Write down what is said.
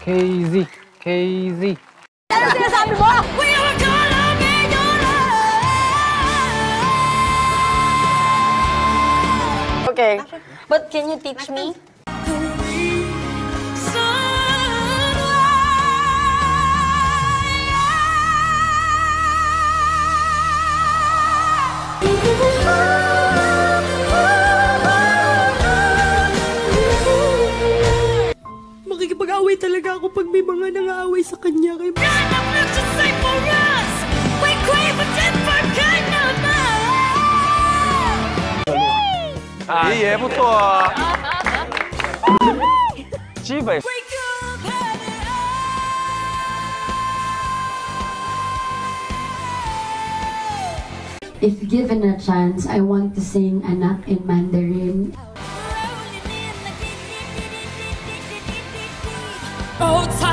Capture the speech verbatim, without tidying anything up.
K Z, K Z. Ano sinasabi mo? Okay. But can you teach me? Makikipag-away talaga ako pag may mga nang-aaway sa kanya. Kay 이 얘부터 집에 If given a chance, I want to sing Anak in Mandarin. Oh,